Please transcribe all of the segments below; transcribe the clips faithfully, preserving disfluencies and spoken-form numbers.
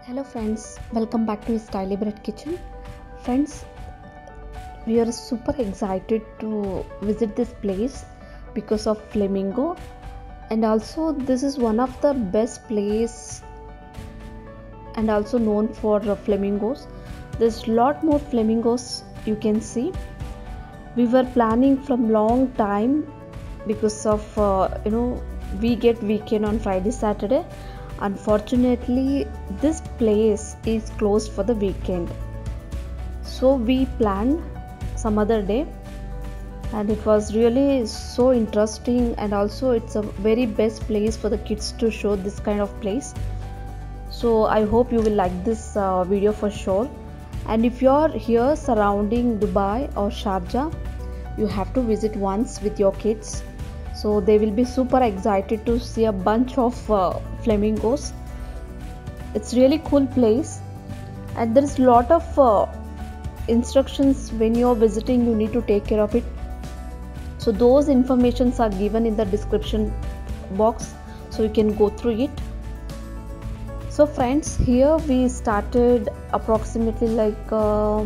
Hello friends, welcome back to Styly Bread Kitchen. Friends, we are super excited to visit this place because of flamingo, and also this is one of the best place and also known for uh, flamingos. There's lot more flamingos you can see. We were planning from long time because of uh, you know we get weekend on Friday Saturday. Unfortunately, this place is closed for the weekend, so we planned some other day, and it was really so interesting, and also it's a very best place for the kids to show this kind of place. So I hope you will like this uh, video for sure. And if you're here surrounding Dubai or Sharjah, you have to visit once with your kids, so they will be super excited to see a bunch of uh, flamingos. It's really cool place, and there is lot of uh, instructions when you're visiting. You need to take care of it, so those informations are given in the description box, so you can go through it. So friends, here we started approximately like uh,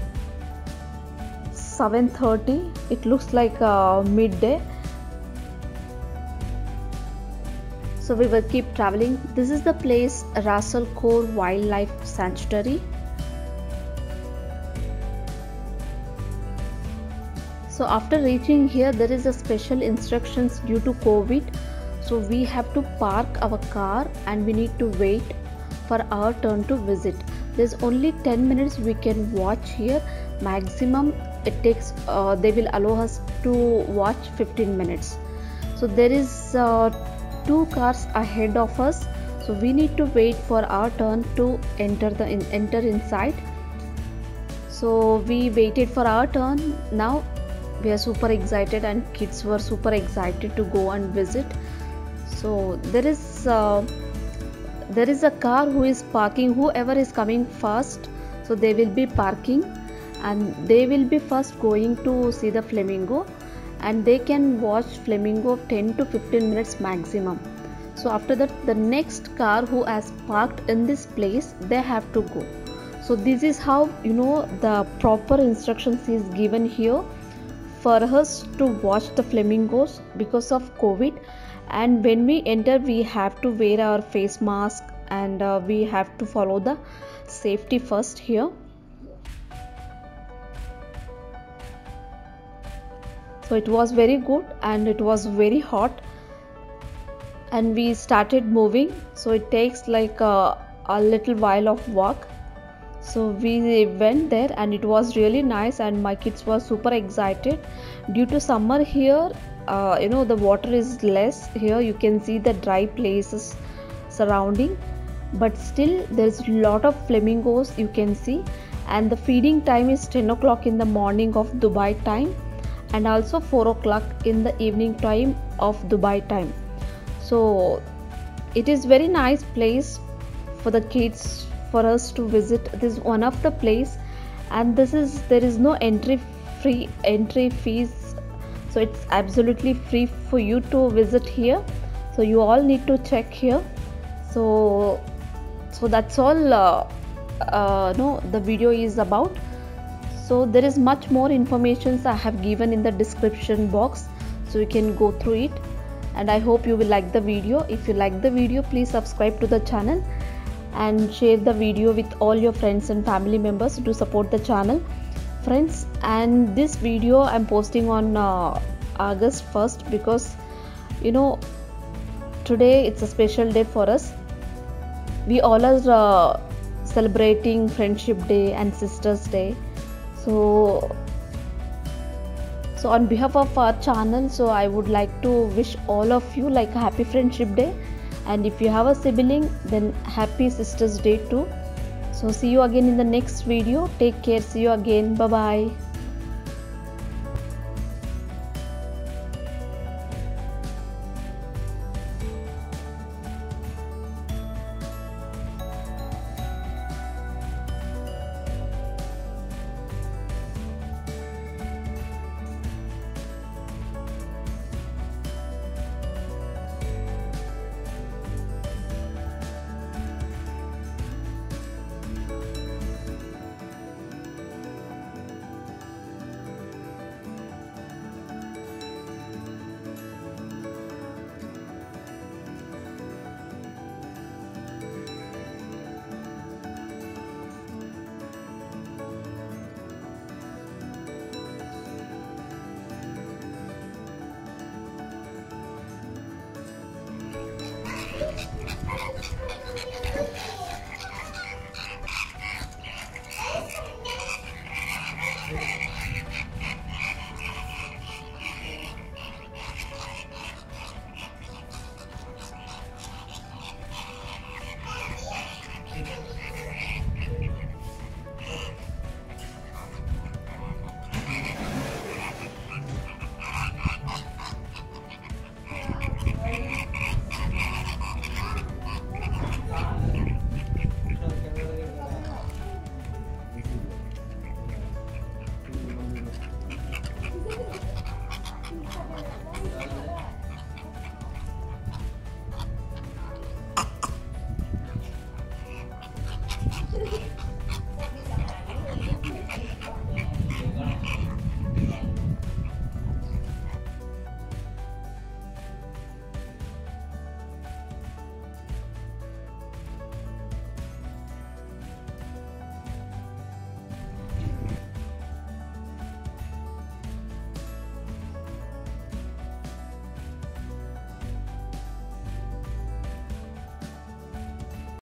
seven thirty. It looks like uh, midday. So we will keep traveling. This is the place, Ras Al Khor Wildlife Sanctuary. So after reaching here, there is a special instructions due to COVID. So we have to park our car and we need to wait for our turn to visit. There's only ten minutes we can watch here. Maximum it takes, uh, they will allow us to watch fifteen minutes. So there is uh, two cars ahead of us, so we need to wait for our turn to enter the in, enter inside. So we waited for our turn. Now we are super excited, and kids were super excited to go and visit. So there is uh, there is a car who is parking. Whoever is coming first, so they will be parking, and they will be first going to see the flamingo, and they can watch flamingo ten to fifteen minutes maximum. So after that, the next car who has parked in this place, they have to go. So this is how, you know, the proper instructions is given here for us to watch the flamingos because of COVID. And when we enter, we have to wear our face mask, and uh, we have to follow the safety first here. So it was very good, and it was very hot, and we started moving. So it takes like a, a little while of walk. So we went there, and it was really nice, and my kids were super excited. Due to summer here, uh, you know, the water is less here. You can see the dry places surrounding, but still there's a lot of flamingos you can see. And the feeding time is ten o'clock in the morning of Dubai time, and also four o'clock in the evening time of Dubai time. So it is very nice place for the kids, for us to visit. This is one of the place, and this is, there is no entry free entry fees, so it's absolutely free for you to visit here. So you all need to check here. So so that's all uh, uh, no the video is about. So there is much more information I have given in the description box, so you can go through it. And I hope you will like the video. If you like the video, please subscribe to the channel and share the video with all your friends and family members to support the channel, friends. And this video I'm posting on uh, August first, because you know today it's a special day for us. We all are uh, celebrating Friendship Day and Sisters Day. So so on behalf of our channel, so I would like to wish all of you like a happy Friendship Day, and if you have a sibling, then happy Sisters Day too. So see you again in the next video. Take care. See you again. Bye bye.